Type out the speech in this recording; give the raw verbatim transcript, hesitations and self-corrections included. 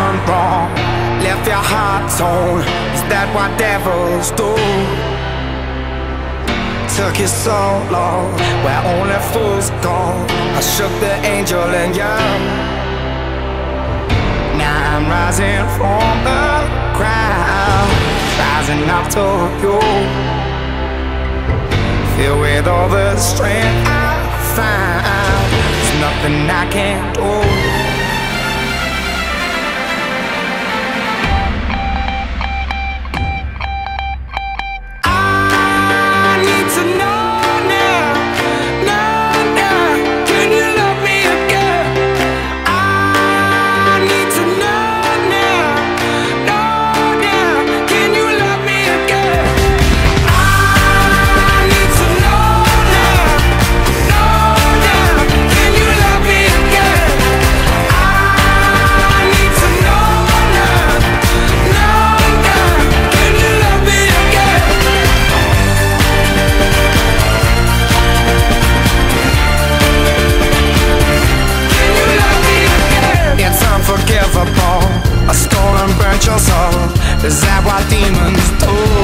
done wrong, left your heart torn. Is that what devils do? Took you so long, where only fools go. I shook the angel in you. Now I'm rising from the crowd, rising up to you. Filled with all the strength I found, there's nothing I can't do. A storm burnt your soul. Is that what demons do?